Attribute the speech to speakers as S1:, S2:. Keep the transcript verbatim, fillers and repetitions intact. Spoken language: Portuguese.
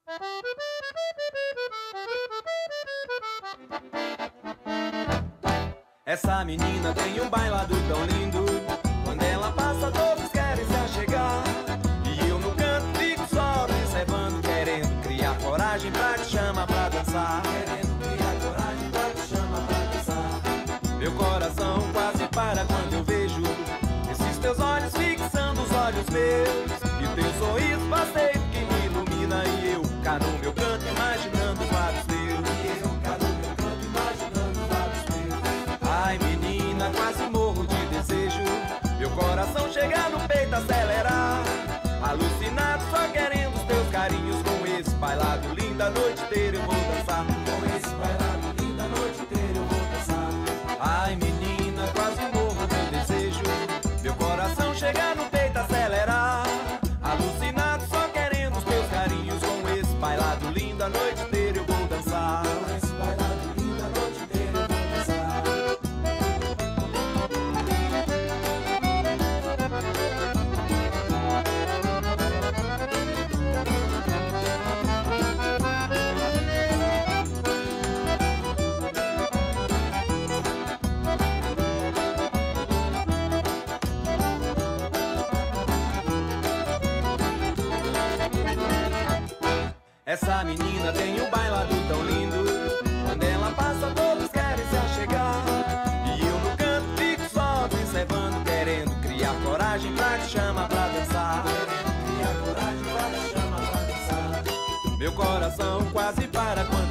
S1: Essa menina tem um bailado tão lindo, quando ela passa todos querem se achegar. E eu no canto fico só observando, querendo criar coragem pra te chamar pra dançar. Querendo criar coragem pra te chamar pra dançar. Meu coração quase para quando eu vejo esses teus olhos fixando os olhos meus, e o teu sorriso passeio que me ilumina. E eu cá no meu canto imaginando vários teus. E eu cá no meu canto imaginando vários teus. Ai menina, quase morro de desejo, meu coração chega no peito acelerar, alucinado só querendo os teus carinhos. Com esse bailado lindo a noite inteira eu vou dançar. Com esse bailado lindo a noite inteira eu vou dançar. Ai menina, quase morro de desejo, meu coração chega no peito acelerar, alucinado só querendo os teus carinhos. Com esse bailado lindo a noite inteira eu vou dançar. Com esse bailado lindo a noite inteira eu vou dançar. Essa menina tem um bailado tão lindo, quando ela passa todos querem se achegar. E eu no canto fico só observando, querendo criar coragem pra te chamar pra dançar. Querendo criar coragem pra te chamar pra dançar. Meu coração quase para quando